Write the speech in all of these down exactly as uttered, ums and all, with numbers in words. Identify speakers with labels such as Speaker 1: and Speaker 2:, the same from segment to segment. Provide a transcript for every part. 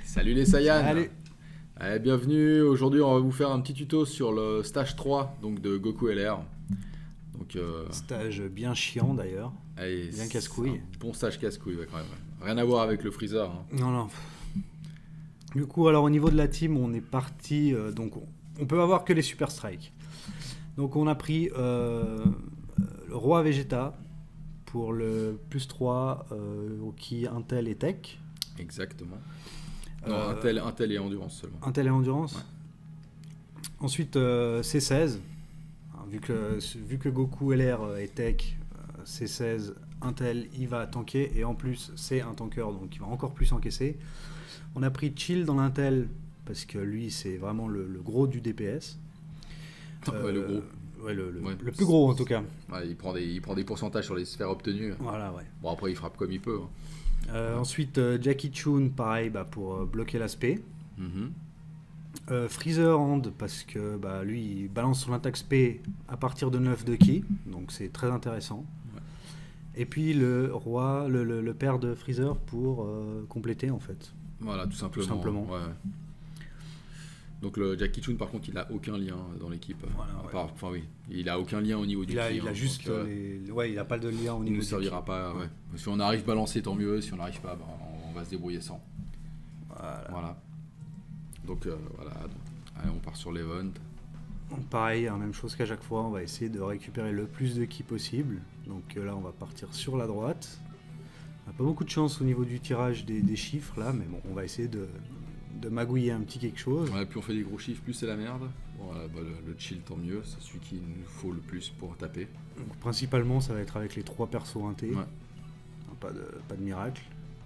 Speaker 1: Salut les Saiyans.
Speaker 2: Allez.
Speaker 1: Allez, bienvenue. Aujourd'hui, on va vous faire un petit tuto sur le stage trois donc de Goku L R. Donc, euh...
Speaker 2: Stage bien chiant d'ailleurs.
Speaker 1: allez,
Speaker 2: Bien
Speaker 1: c'est
Speaker 2: casse-couille.
Speaker 1: un bon stage casse-couille, ouais, quand même. Rien à voir avec le Freezer. Hein.
Speaker 2: Non, non. Du coup, alors au niveau de la team, on est parti. Euh, donc, on, on peut avoir que les Super Strike. Donc, on a pris euh, le Roi Vegeta pour le plus trois euh, qui Intel et Tech.
Speaker 1: Exactement. Non,
Speaker 2: Euh,
Speaker 1: Intel, Intel et Endurance seulement.
Speaker 2: Intel et Endurance.
Speaker 1: Ouais.
Speaker 2: Ensuite, euh, C seize. Hein, vu, que, vu que Goku L R est Tech, euh, C seize, Intel, il va tanker. Et en plus, c'est un tanker, donc il va encore plus encaisser. On a pris Chill dans l'Intel, parce que lui, c'est vraiment le, le gros du D P S.
Speaker 1: Ouais, le gros.
Speaker 2: Ouais, le, le-
Speaker 1: Ouais.
Speaker 2: le plus gros en tout cas.
Speaker 1: Ouais, il, prend des, il prend des pourcentages sur les sphères obtenues.
Speaker 2: Voilà, ouais.
Speaker 1: Bon, après, il frappe comme il peut. Hein.
Speaker 2: Euh, ensuite, euh, Jackie Chun, pareil, bah, pour euh, bloquer l'aspect.
Speaker 1: Mhm.
Speaker 2: Euh, Freezer Hand, parce que bah, lui, il balance son attaque spé à partir de neuf de ki, donc c'est très intéressant.
Speaker 1: Ouais.
Speaker 2: Et puis le roi, le, le- le père de Freezer pour euh, compléter en fait.
Speaker 1: Voilà, tout simplement.
Speaker 2: Tout simplement.
Speaker 1: Ouais. Donc le Jackie Chun, par contre, il a aucun lien dans l'équipe.
Speaker 2: Voilà,
Speaker 1: À
Speaker 2: ouais.
Speaker 1: part- Enfin oui, il a aucun lien au niveau du
Speaker 2: Il a,
Speaker 1: ki,
Speaker 2: il a
Speaker 1: hein,
Speaker 2: juste
Speaker 1: donc, euh,
Speaker 2: les... Ouais, il a pas de lien au
Speaker 1: il
Speaker 2: niveau
Speaker 1: ne
Speaker 2: du
Speaker 1: servira
Speaker 2: ki.
Speaker 1: pas. Ouais. Si on arrive balancer, tant mieux. Si on n'arrive pas, bah, on, on va se débrouiller sans.
Speaker 2: Voilà.
Speaker 1: Voilà. Donc euh, voilà. Donc, allez, on part sur l'event.
Speaker 2: Donc, pareil, hein, même chose qu'à chaque fois, on va essayer de récupérer le plus de ki possible. Donc euh, là, on va partir sur la droite. On n'a pas beaucoup de chance au niveau du tirage des, des chiffres là, mais bon, on va essayer de, de magouiller un petit quelque chose.
Speaker 1: Ouais, plus on fait des gros chiffres, plus c'est la merde. Bon, voilà, bah, le, le chill, tant mieux. C'est celui qu'il nous faut le plus pour taper.
Speaker 2: Donc, principalement, ça va être avec les trois persos intés.
Speaker 1: Ouais.
Speaker 2: Pas de, pas de miracle.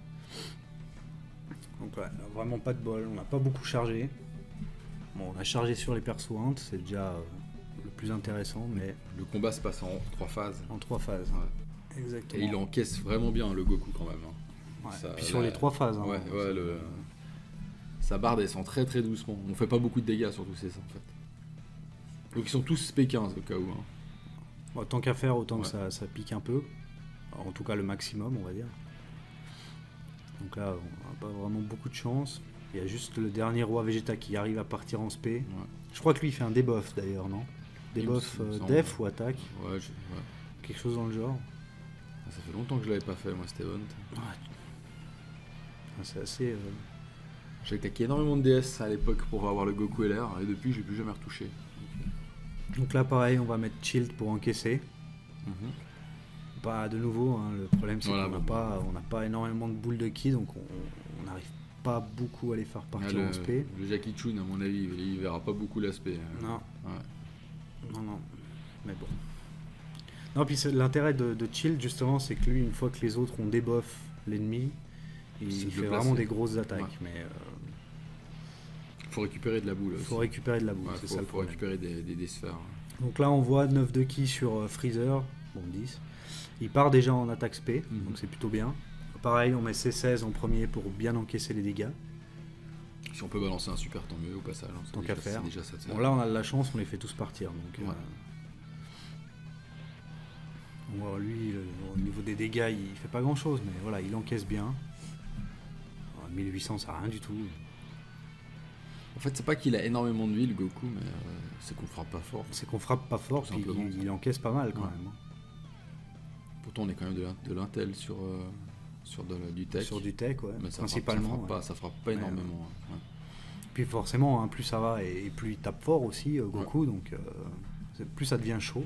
Speaker 2: Donc ouais, vraiment pas de bol. On n'a pas beaucoup chargé. Bon, on a chargé sur les persos int, c'est déjà euh, le plus intéressant, mais
Speaker 1: Le combat se passe en trois phases.
Speaker 2: en trois phases.
Speaker 1: Ouais.
Speaker 2: Exactement.
Speaker 1: Et il encaisse vraiment bien le Goku quand même. Hein.
Speaker 2: Ouais,
Speaker 1: Ça,
Speaker 2: puis sur
Speaker 1: là,
Speaker 2: les trois phases. hein.
Speaker 1: Ouais, ouais, le... sa barre descend très très doucement. On fait pas beaucoup de dégâts surtout, c'est ça en fait. Donc ils sont tous P quinze au cas où. Hein.
Speaker 2: Bon, tant qu'à faire, autant
Speaker 1: Ouais.
Speaker 2: que ça, ça pique un peu. En tout cas, le maximum, on va dire. Donc là, on n'a pas vraiment beaucoup de chance. Il y a juste le dernier roi Vegeta qui arrive à partir en spé.
Speaker 1: Ouais.
Speaker 2: Je crois que lui, il fait un debuff d'ailleurs, non
Speaker 1: Il me
Speaker 2: Debuff
Speaker 1: semble,
Speaker 2: euh,
Speaker 1: il me
Speaker 2: def
Speaker 1: semble.
Speaker 2: ou attaque,
Speaker 1: Ouais, je- ouais.
Speaker 2: quelque chose dans le genre.
Speaker 1: Ah, ça fait longtemps que je l'avais pas fait moi cet event.
Speaker 2: Ouais. Ah, c'est assez. euh,
Speaker 1: J'ai attaqué énormément de D S à l'époque pour avoir le Goku L R et depuis j'ai plus jamais retouché.
Speaker 2: Donc là, pareil, on va mettre Shield pour encaisser.
Speaker 1: Mhm.
Speaker 2: Pas de nouveau, hein, le problème c'est
Speaker 1: Voilà,
Speaker 2: qu'on n'a
Speaker 1: bon.
Speaker 2: pas, on n'a pas énormément de boules de ki, donc on on n'arrive pas beaucoup à les faire
Speaker 1: Ah,
Speaker 2: partir
Speaker 1: le,
Speaker 2: en spé.
Speaker 1: le Jackie Chun à mon avis il, il verra pas beaucoup l'aspect. hein.
Speaker 2: Non,
Speaker 1: Ouais.
Speaker 2: non, non. Mais bon. Non, puis c'est- l'intérêt de, de Shield, justement, c'est que lui, une fois que les autres ont débuff l'ennemi, il
Speaker 1: C'est de
Speaker 2: fait
Speaker 1: le
Speaker 2: vraiment
Speaker 1: placer.
Speaker 2: des grosses attaques.
Speaker 1: Ouais.
Speaker 2: Mais euh,
Speaker 1: Faut récupérer de la boule.
Speaker 2: il
Speaker 1: aussi.
Speaker 2: faut récupérer de la boule,
Speaker 1: Ouais,
Speaker 2: c'est
Speaker 1: faut,
Speaker 2: ça le
Speaker 1: faut
Speaker 2: problème.
Speaker 1: récupérer des, des, des sphères.
Speaker 2: Donc là, on voit neuf de ki sur euh, Freezer, bon dix. Il part déjà en attaque spé,
Speaker 1: Mhm.
Speaker 2: donc c'est plutôt bien. Pareil, on met C seize en premier pour bien encaisser les dégâts.
Speaker 1: Si on peut balancer un super, tant mieux au passage. hein, c'est
Speaker 2: Tant
Speaker 1: déjà-
Speaker 2: qu'à faire.
Speaker 1: c'est déjà ça.
Speaker 2: Bon, là, on a de la chance, on les fait tous partir. Donc, euh,
Speaker 1: Ouais.
Speaker 2: on voit, lui, le- au niveau des dégâts, il fait pas grand chose, mais voilà, il encaisse bien. Alors, mille huit cents, ça a rien du tout.
Speaker 1: En fait, c'est pas qu'il a énormément de vie le Goku, mais euh, c'est qu'on frappe pas fort.
Speaker 2: C'est qu'on frappe pas fort,
Speaker 1: Tout
Speaker 2: puis
Speaker 1: simplement.
Speaker 2: il, il encaisse pas mal quand
Speaker 1: Ouais.
Speaker 2: même. hein.
Speaker 1: Pourtant, on est quand même de l'in- de l'intel sur, euh, sur de- du tech.
Speaker 2: Sur du tech, ouais,
Speaker 1: mais ça
Speaker 2: principalement.
Speaker 1: Frappe, ça, frappe
Speaker 2: ouais.
Speaker 1: pas, ça frappe pas
Speaker 2: Ouais,
Speaker 1: énormément. hein. Ouais.
Speaker 2: Puis forcément, hein, plus ça va et, et plus il tape fort aussi, euh, Goku, donc euh, c'est- plus ça devient chaud.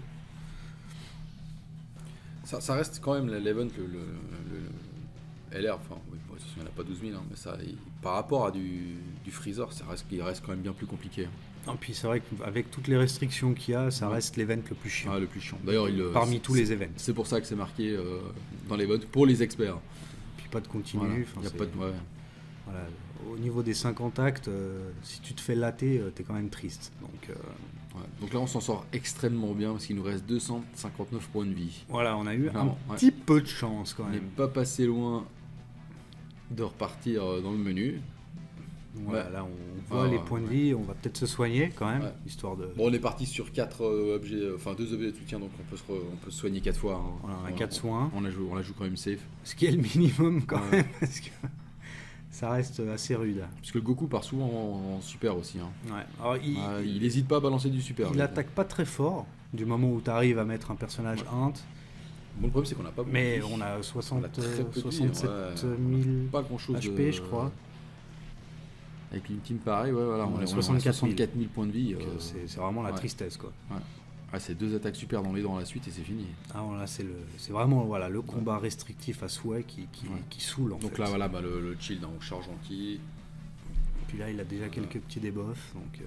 Speaker 1: Ça, ça reste quand même l'event, le, le, le- le L R, enfin, oui, bon, de toute façon, il n'y en a pas douze mille, hein, mais ça, il- par rapport à du, du Freezer, ça reste, il reste quand même bien plus compliqué. hein.
Speaker 2: Et puis c'est vrai qu'avec toutes les restrictions qu'il y a, ça
Speaker 1: Ouais.
Speaker 2: reste l'event le plus chiant.
Speaker 1: Ah, le plus chiant. D'ailleurs, il, euh,
Speaker 2: Parmi
Speaker 1: c'est-
Speaker 2: tous les events.
Speaker 1: C'est pour ça que c'est marqué euh, dans l'event pour les experts.
Speaker 2: Puis pas de continu.
Speaker 1: Voilà.
Speaker 2: enfin,
Speaker 1: Il y a
Speaker 2: c'est-
Speaker 1: pas de, ouais.
Speaker 2: voilà. Au niveau des cinquante actes, euh, si tu te fais latter, euh, t'es quand même triste. Donc euh,
Speaker 1: Ouais. Donc là, on s'en sort extrêmement bien parce qu'il nous reste deux cent cinquante-neuf points de vie.
Speaker 2: voilà, on a eu
Speaker 1: Vraiment,
Speaker 2: un
Speaker 1: ouais.
Speaker 2: petit peu de chance quand
Speaker 1: On n'est
Speaker 2: même.
Speaker 1: pas passé loin de repartir euh, dans le menu.
Speaker 2: Voilà,
Speaker 1: Ouais.
Speaker 2: là on voit
Speaker 1: Ah,
Speaker 2: les
Speaker 1: ouais,
Speaker 2: points de
Speaker 1: ouais.
Speaker 2: vie, on va peut-être se soigner quand même,
Speaker 1: Ouais.
Speaker 2: histoire de...
Speaker 1: Bon, on est parti sur quatre objets, euh, enfin deux objets de soutien, donc on peut se, re- on peut se soigner quatre fois. hein.
Speaker 2: Voilà, on a
Speaker 1: On-
Speaker 2: quatre soins.
Speaker 1: On la joue, on la joue quand même safe.
Speaker 2: Ce qui est le minimum quand
Speaker 1: Ouais.
Speaker 2: même, parce que ça reste assez rude.
Speaker 1: Parce que le Goku part souvent en, en super aussi. Hein.
Speaker 2: Ouais. Alors, il,
Speaker 1: Ah, il hésite pas à balancer du super.
Speaker 2: il attaque pas très fort du moment où tu arrives à mettre un personnage
Speaker 1: Ouais.
Speaker 2: int.
Speaker 1: Bon, le problème c'est qu'on n'a pas beaucoup.
Speaker 2: Mais
Speaker 1: de vie.
Speaker 2: on a soixante,
Speaker 1: On a très peu de vie,
Speaker 2: soixante-sept
Speaker 1: ouais.
Speaker 2: mille
Speaker 1: Pas grand chose
Speaker 2: H
Speaker 1: de...
Speaker 2: P, je crois.
Speaker 1: Avec une team pareil, ouais, voilà,
Speaker 2: On
Speaker 1: on,
Speaker 2: a
Speaker 1: est- on est à
Speaker 2: soixante-quatre mille.
Speaker 1: soixante-quatre mille points de vie.
Speaker 2: Donc,
Speaker 1: euh,
Speaker 2: euh, c'est c'est vraiment la
Speaker 1: ouais.
Speaker 2: tristesse, quoi.
Speaker 1: Ah, c'est deux attaques super dans les dents à la suite et c'est fini.
Speaker 2: Ah, bon, là, c'est le, c'est vraiment voilà, le combat restrictif à souhait qui, qui,
Speaker 1: Ouais.
Speaker 2: qui saoule, en
Speaker 1: Donc
Speaker 2: fait.
Speaker 1: là, voilà, bah, le, le chill, donc charge anti.
Speaker 2: Puis là, il a déjà
Speaker 1: Voilà.
Speaker 2: quelques petits debuffs, donc... euh,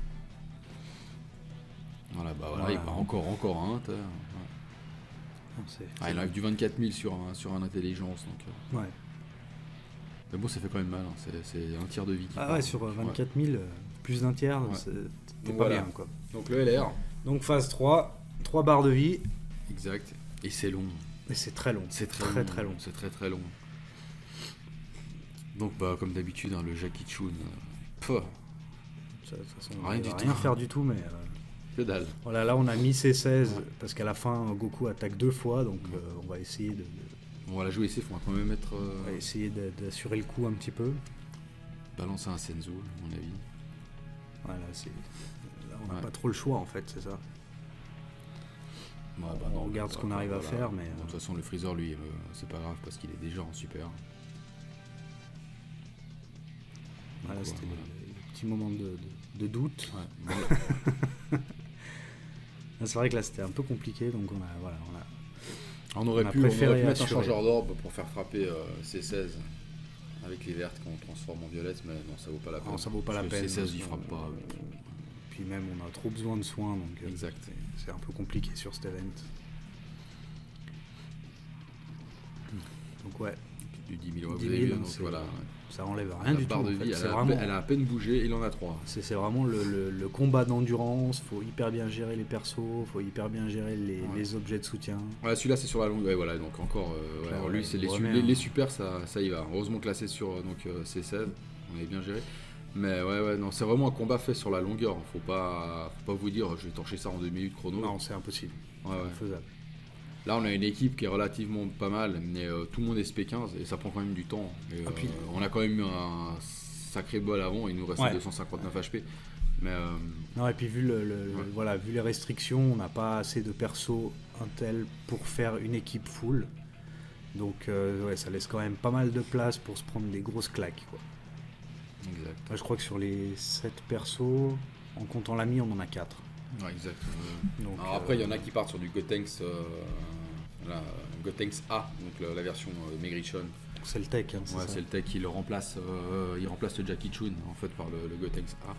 Speaker 1: Voilà, bah voilà,
Speaker 2: Voilà.
Speaker 1: il part encore, encore un. t'as- ouais.
Speaker 2: non, c'est-
Speaker 1: Ah,
Speaker 2: c'est-
Speaker 1: il enlève du vingt-quatre mille sur un, sur un intelligence. Donc, euh,
Speaker 2: ouais.
Speaker 1: Mais bon, ça fait quand même mal, hein, c'est, c'est un tiers de vie qui
Speaker 2: Ah
Speaker 1: part.
Speaker 2: ouais, sur euh,
Speaker 1: Ouais.
Speaker 2: vingt-quatre mille, euh, plus d'un tiers,
Speaker 1: Ouais.
Speaker 2: c'est t'es
Speaker 1: Donc
Speaker 2: pas
Speaker 1: voilà.
Speaker 2: bien, quoi.
Speaker 1: Donc le L R,
Speaker 2: Donc phase trois, trois barres de vie,
Speaker 1: exact. Et c'est long.
Speaker 2: et c'est très long.
Speaker 1: C'est très,
Speaker 2: Très,
Speaker 1: long.
Speaker 2: très long.
Speaker 1: C'est très très long. Donc bah comme d'habitude, hein, le Jackie Chun. euh, pff,
Speaker 2: Ça, de toute façon, on
Speaker 1: Rien
Speaker 2: va
Speaker 1: du
Speaker 2: rien
Speaker 1: tout.
Speaker 2: faire du tout, mais... euh,
Speaker 1: que dalle.
Speaker 2: Voilà, là on a mis C seize,
Speaker 1: Ouais.
Speaker 2: parce qu'à la fin, Goku attaque deux fois, donc
Speaker 1: Ouais.
Speaker 2: euh, on va essayer de, de-
Speaker 1: On va la jouer ici, il faudra quand même mettre. euh,
Speaker 2: on va essayer de- d'assurer le coup un petit peu.
Speaker 1: balancer un Senzu, à mon avis.
Speaker 2: Voilà, c'est... Là, on n'a
Speaker 1: Ouais.
Speaker 2: pas trop le choix, en fait, c'est ça.
Speaker 1: Ouais,
Speaker 2: On
Speaker 1: bah non,
Speaker 2: regarde ce
Speaker 1: bah,
Speaker 2: qu'on
Speaker 1: bah,
Speaker 2: arrive à
Speaker 1: voilà.
Speaker 2: faire, mais,
Speaker 1: Bon, de
Speaker 2: euh,
Speaker 1: toute façon, le Freezer, lui, euh, c'est pas grave parce qu'il est déjà en super. Donc,
Speaker 2: Voilà,
Speaker 1: ouais,
Speaker 2: c'était
Speaker 1: voilà.
Speaker 2: le, le petit moment de, de- de doute.
Speaker 1: Ouais, bon,
Speaker 2: Là, c'est vrai que là c'était un peu compliqué, donc on a... Voilà, on a...
Speaker 1: on, aurait
Speaker 2: On a
Speaker 1: pu, on aurait
Speaker 2: préféré
Speaker 1: pu mettre un
Speaker 2: assurer.
Speaker 1: changeur d'orbe pour faire frapper euh, C seize avec les vertes qu'on transforme en violettes, mais non, ça vaut pas la peine.
Speaker 2: Non, ça vaut pas la
Speaker 1: Parce que
Speaker 2: peine.
Speaker 1: C seize, il
Speaker 2: parce
Speaker 1: frappe
Speaker 2: qu'on-
Speaker 1: pas.
Speaker 2: Puis même, on a trop besoin de soins, donc euh,
Speaker 1: Exact.
Speaker 2: c'est- c'est un peu compliqué sur cet event. Donc ouais,
Speaker 1: Du dix mille, ouais, vous
Speaker 2: dix
Speaker 1: avez
Speaker 2: mille,
Speaker 1: vu,
Speaker 2: hein,
Speaker 1: donc
Speaker 2: c'est-
Speaker 1: voilà.
Speaker 2: ça enlève rien
Speaker 1: La
Speaker 2: du tout.
Speaker 1: barre
Speaker 2: en
Speaker 1: de
Speaker 2: fait.
Speaker 1: vie,
Speaker 2: C'est
Speaker 1: elle, a à
Speaker 2: vraiment,
Speaker 1: peine- elle a à peine bougé, il en a trois.
Speaker 2: c'est c'est vraiment le, le- le combat d'endurance. Faut hyper bien gérer les persos, faut hyper bien gérer les,
Speaker 1: Ouais.
Speaker 2: les objets de soutien.
Speaker 1: Ouais, celui-là c'est sur la longue, ouais, voilà, donc encore, euh, ouais,
Speaker 2: Là,
Speaker 1: alors
Speaker 2: ouais,
Speaker 1: lui c'est
Speaker 2: il
Speaker 1: les,
Speaker 2: vous
Speaker 1: su-
Speaker 2: remet
Speaker 1: les,
Speaker 2: un-
Speaker 1: les super, ça, ça y va. Heureusement classé sur euh, donc, euh, C seize, on avait bien géré. Mais ouais, ouais, non, c'est vraiment un combat fait sur la longueur. Faut pas, faut pas vous dire, je vais torcher ça en deux minutes chrono.
Speaker 2: Non, c'est impossible.
Speaker 1: Ouais, ouais.
Speaker 2: Faisable.
Speaker 1: Là, on a une équipe qui est relativement pas mal, mais euh, tout le monde est S P quinze et ça prend quand même du temps. Et,
Speaker 2: Ah, puis-
Speaker 1: euh, on a quand même eu un sacré bol avant, il nous restait
Speaker 2: Ouais.
Speaker 1: deux cent cinquante-neuf H P. Mais euh,
Speaker 2: Non, et puis vu, le, le-
Speaker 1: Ouais.
Speaker 2: voilà, vu les restrictions, on n'a pas assez de persos Intel pour faire une équipe full. Donc euh, ouais, ça laisse quand même pas mal de place pour se prendre des grosses claques, quoi.
Speaker 1: exact.
Speaker 2: Moi, je crois que sur les sept persos, en comptant l'ami, on en a quatre.
Speaker 1: Ouais, exact. Euh,
Speaker 2: Donc,
Speaker 1: Alors après, il y en a
Speaker 2: euh,
Speaker 1: qui partent sur du Gotenks, euh, la, Gotenks A, donc la, la version euh, Megrichon.
Speaker 2: C'est le tech, hein, c'est
Speaker 1: Ouais,
Speaker 2: ça.
Speaker 1: c'est le tech qui le remplace, euh, il remplace le Jackie Chun en fait par le, le Gotenks A.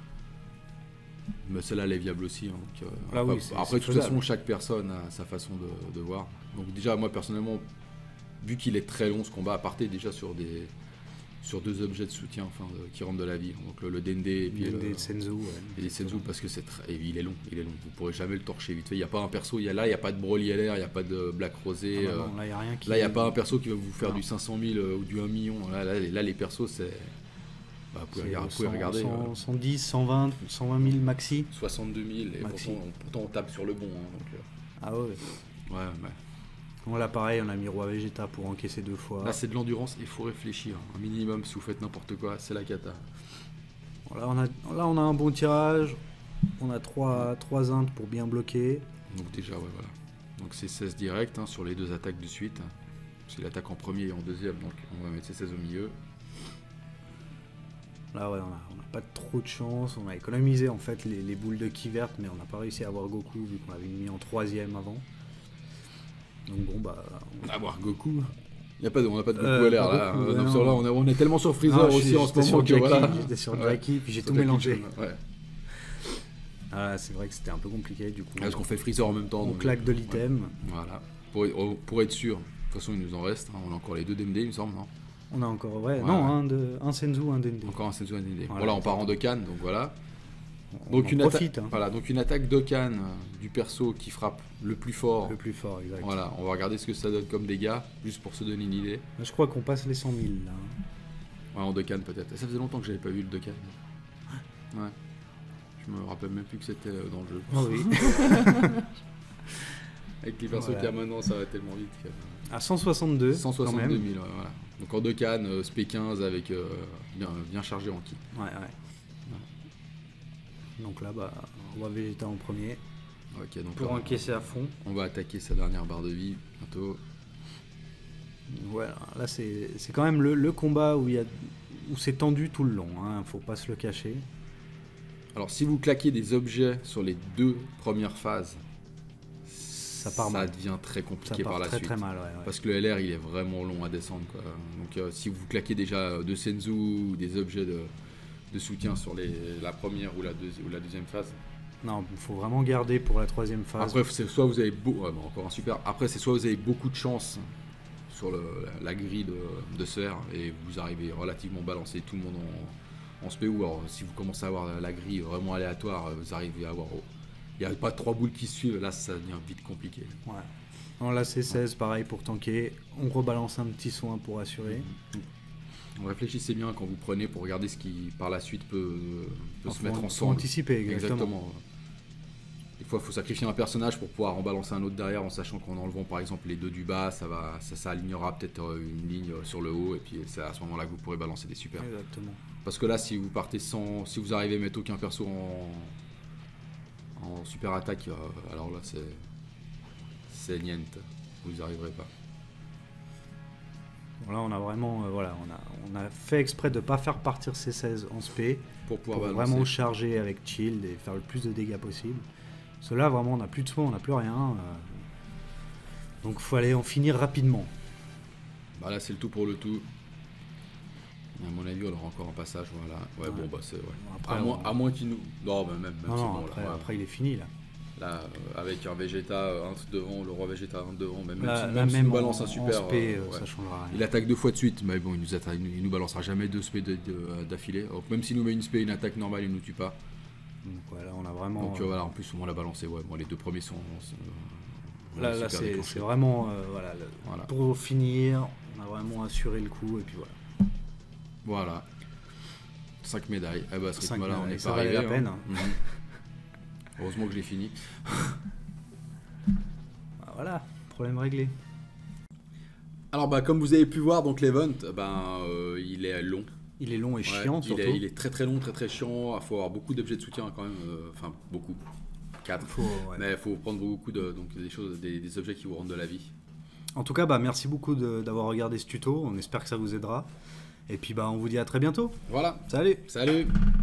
Speaker 1: Mais celle-là elle est viable aussi. hein, donc, euh,
Speaker 2: Ah
Speaker 1: après,
Speaker 2: oui, c'est-
Speaker 1: après,
Speaker 2: c'est
Speaker 1: de toute
Speaker 2: faisable.
Speaker 1: façon, chaque personne a sa façon de, de voir. Donc déjà, moi personnellement, vu qu'il est très long ce combat, à partir déjà sur des sur deux objets de soutien, enfin, de- qui rentrent de la vie. Donc le, le Dende et puis
Speaker 2: Des
Speaker 1: le,
Speaker 2: Senzu, ouais.
Speaker 1: et les Senzu parce que c'est très, et il est long, il est long. Vous pourrez jamais le torcher vite fait. Il n'y a pas un perso, il y a là, il n'y a pas de Broly L R, il n'y a pas de Black Rosé.
Speaker 2: Ah bah
Speaker 1: euh,
Speaker 2: non, là, il n'y a rien qui...
Speaker 1: Là, il n'y a pas un perso qui va vous faire
Speaker 2: Non.
Speaker 1: du cinq cent mille euh, ou du un million. Là, là, les- là, les persos, c'est. Bah, vous pouvez,
Speaker 2: C'est
Speaker 1: regarder, vous pouvez
Speaker 2: cent,
Speaker 1: regarder.
Speaker 2: cent,
Speaker 1: euh,
Speaker 2: cent dix, cent vingt, cent vingt mille maxi.
Speaker 1: soixante-deux mille. Et
Speaker 2: Maxi.
Speaker 1: pourtant, on, pourtant, on tape sur le bon. hein, donc, euh,
Speaker 2: Ah ouais.
Speaker 1: ouais, ouais.
Speaker 2: Bon, là, pareil, on a mis Roi Vegeta pour encaisser deux fois.
Speaker 1: Là, c'est de l'endurance. Il faut réfléchir. Un minimum, si vous faites n'importe quoi, c'est la cata.
Speaker 2: Bon, là, on a, là, on a un bon tirage. On a trois, trois ints pour bien bloquer.
Speaker 1: Donc, déjà, ouais, voilà. Donc, c'est seize direct hein, sur les deux attaques de suite. C'est l'attaque en premier et en deuxième. Donc, on va mettre ces seize au milieu.
Speaker 2: Là, ouais, on a, on a pas trop de chance. On a économisé en fait les, les boules de ki verte, mais on n'a pas réussi à avoir Goku vu qu'on l'avait mis en troisième avant. Donc bon, bah.
Speaker 1: On va avoir Goku. Il y a pas de, on n'a pas de Goku
Speaker 2: Euh,
Speaker 1: L R
Speaker 2: pas
Speaker 1: là.
Speaker 2: Goku,
Speaker 1: Euh,
Speaker 2: ouais,
Speaker 1: non,
Speaker 2: non.
Speaker 1: sur là, on, est- on est tellement sur Freezer
Speaker 2: Ah, je
Speaker 1: aussi
Speaker 2: suis-
Speaker 1: en ce
Speaker 2: j'étais
Speaker 1: moment
Speaker 2: sur
Speaker 1: que
Speaker 2: Jackie,
Speaker 1: voilà.
Speaker 2: J'étais sur
Speaker 1: Ouais.
Speaker 2: Jackie, puis j'ai
Speaker 1: Sur
Speaker 2: tout
Speaker 1: Jackie
Speaker 2: mélangé.
Speaker 1: Chan, ouais.
Speaker 2: Ah, c'est vrai que c'était un peu compliqué du coup.
Speaker 1: Parce qu'on fait Freezer en même temps.
Speaker 2: On
Speaker 1: donc,
Speaker 2: claque de
Speaker 1: ouais.
Speaker 2: l'item.
Speaker 1: Voilà. Pour, oh, pour être sûr. De toute façon, il nous en reste. hein. On a encore les deux D M D, il me semble, non
Speaker 2: On a encore, ouais,
Speaker 1: Ouais,
Speaker 2: non,
Speaker 1: ouais.
Speaker 2: Un, de, un Senzu, un Dende.
Speaker 1: Encore un Senzu, un D M D.
Speaker 2: Voilà,
Speaker 1: Voilà, on part en Dokkan, donc voilà.
Speaker 2: On
Speaker 1: Donc
Speaker 2: en
Speaker 1: une,
Speaker 2: profite,
Speaker 1: atta-
Speaker 2: hein.
Speaker 1: voilà, donc une attaque Dokkan euh, du perso qui frappe le plus fort.
Speaker 2: Le plus fort, exact.
Speaker 1: Voilà, on va regarder ce que ça donne comme dégâts, juste pour se donner une idée.
Speaker 2: Là, je crois qu'on passe les cent mille là.
Speaker 1: Ouais, en Dokkan peut-être. Ça faisait longtemps que j'avais pas vu le Dokkan. Ouais. Je me rappelle même plus que c'était euh, dans le jeu.
Speaker 2: Oh oui.
Speaker 1: Avec les persos
Speaker 2: Voilà.
Speaker 1: qu'il y a maintenant, ça va tellement vite. que-
Speaker 2: À cent soixante-deux,
Speaker 1: cent
Speaker 2: quand
Speaker 1: soixante-deux
Speaker 2: même.
Speaker 1: mille, ouais, voilà. Donc en deux cannes, euh, S P quinze avec euh, bien, bien chargé en ki.
Speaker 2: Ouais, ouais. Donc là, bah, on va Vegeta en premier.
Speaker 1: Ok, donc
Speaker 2: Pour
Speaker 1: là,
Speaker 2: encaisser à fond.
Speaker 1: On va attaquer sa dernière barre de vie bientôt.
Speaker 2: Voilà, là c'est c'est quand même le, le combat où, il y a, où c'est tendu tout le long, hein, faut pas se le cacher.
Speaker 1: Alors si vous claquez des objets sur les deux premières phases,
Speaker 2: ça, part
Speaker 1: ça
Speaker 2: mal.
Speaker 1: devient très compliqué
Speaker 2: ça part
Speaker 1: par la
Speaker 2: très,
Speaker 1: suite.
Speaker 2: Très mal, ouais, ouais.
Speaker 1: Parce que le L R il est vraiment long à descendre, quoi. Donc euh, si vous claquez déjà de Senzu ou des objets de, de soutien sur les, la première ou la, deuxi- ou la deuxième phase.
Speaker 2: Non, il faut vraiment garder pour la troisième phase.
Speaker 1: Après c'est soit vous avez beau, ouais, bon, encore un super. Après c'est soit vous avez beaucoup de chance sur le, la, la grille de, de ce R et vous arrivez relativement balancé tout le monde en, en S P U. Alors si vous commencez à avoir la, la grille vraiment aléatoire, vous arrivez à avoir. Oh, il n'y a pas trois boules qui se suivent, là ça devient vite compliqué.
Speaker 2: Ouais. Non, là c'est seize, pareil pour tanker. On rebalance un petit soin pour assurer.
Speaker 1: Mmh. Réfléchissez bien quand vous prenez pour regarder ce qui par la suite peut, peut
Speaker 2: Enfin,
Speaker 1: se mettre
Speaker 2: faut,
Speaker 1: en
Speaker 2: faut
Speaker 1: sang.
Speaker 2: anticiper, exactement.
Speaker 1: Exactement. Des fois, il faut sacrifier un personnage pour pouvoir en balancer un autre derrière en sachant qu'en enlevant par exemple les deux du bas, ça, va, ça, ça alignera peut-être une ligne sur le haut et puis c'est à ce moment-là que vous pourrez balancer des super.
Speaker 2: Exactement.
Speaker 1: Parce que là, si vous partez sans. Si vous arrivez à mettre aucun perso en, en super attaque, euh, alors là c'est. C'est niente. Vous n'y arriverez pas.
Speaker 2: Bon, là on a vraiment. Euh, voilà, on a, on a fait exprès de ne pas faire partir ces seize en S P
Speaker 1: pour pouvoir
Speaker 2: pour
Speaker 1: balancer.
Speaker 2: Vraiment charger avec shield et faire le plus de dégâts possible. Parce que là vraiment on n'a plus de soins, on n'a plus rien. Euh, donc il faut aller en finir rapidement.
Speaker 1: Bah là c'est le tout pour le tout. Et à mon avis on aura encore un passage, voilà. Ouais, ouais. bon bah c'est ouais. Après, à, on... moins, à moins qu'il nous. Non bah même, même
Speaker 2: non, non,
Speaker 1: bon,
Speaker 2: après,
Speaker 1: là, ouais.
Speaker 2: après il est fini là.
Speaker 1: Là euh, avec un Vegeta un devant, le roi Vegeta un devant, même,
Speaker 2: là,
Speaker 1: même,
Speaker 2: là,
Speaker 1: si
Speaker 2: même
Speaker 1: nous balance
Speaker 2: en,
Speaker 1: un super.
Speaker 2: En S P,
Speaker 1: euh,
Speaker 2: ouais. Ça
Speaker 1: ouais.
Speaker 2: changera rien.
Speaker 1: Il attaque deux fois de suite, mais bon il nous, attaque, il nous balancera jamais deux S P d'affilée. Même s'il nous met une S P et une attaque normale, il nous tue pas.
Speaker 2: Donc voilà, on a vraiment.
Speaker 1: Donc euh, voilà, en plus on l'a balancé, ouais. Bon, les deux premiers sont. Euh,
Speaker 2: là, là c'est vraiment euh, voilà, le, voilà. Pour finir, on a vraiment assuré le coup et puis voilà.
Speaker 1: Voilà. cinq médailles. Eh ben, à ce rythme-là, on est
Speaker 2: ça
Speaker 1: pas
Speaker 2: valait
Speaker 1: arrivé.
Speaker 2: La peine.
Speaker 1: Hein. Mmh. Heureusement que je l'ai fini.
Speaker 2: Voilà, problème réglé.
Speaker 1: Alors bah comme vous avez pu voir, donc l'event, ben euh, il est long.
Speaker 2: Il est long et chiant
Speaker 1: ouais,
Speaker 2: surtout.
Speaker 1: Il est, il est très très long, très très chiant. Il faut avoir beaucoup d'objets de soutien quand même. Enfin euh, beaucoup. quatre. Faut, ouais. Mais il faut prendre beaucoup de donc des choses, des, des objets qui vous rendent de la vie.
Speaker 2: En tout cas, bah merci beaucoup d'avoir regardé ce tuto. On espère que ça vous aidera. Et puis bah on vous dit à très bientôt.
Speaker 1: Voilà.
Speaker 2: Salut.
Speaker 1: Salut.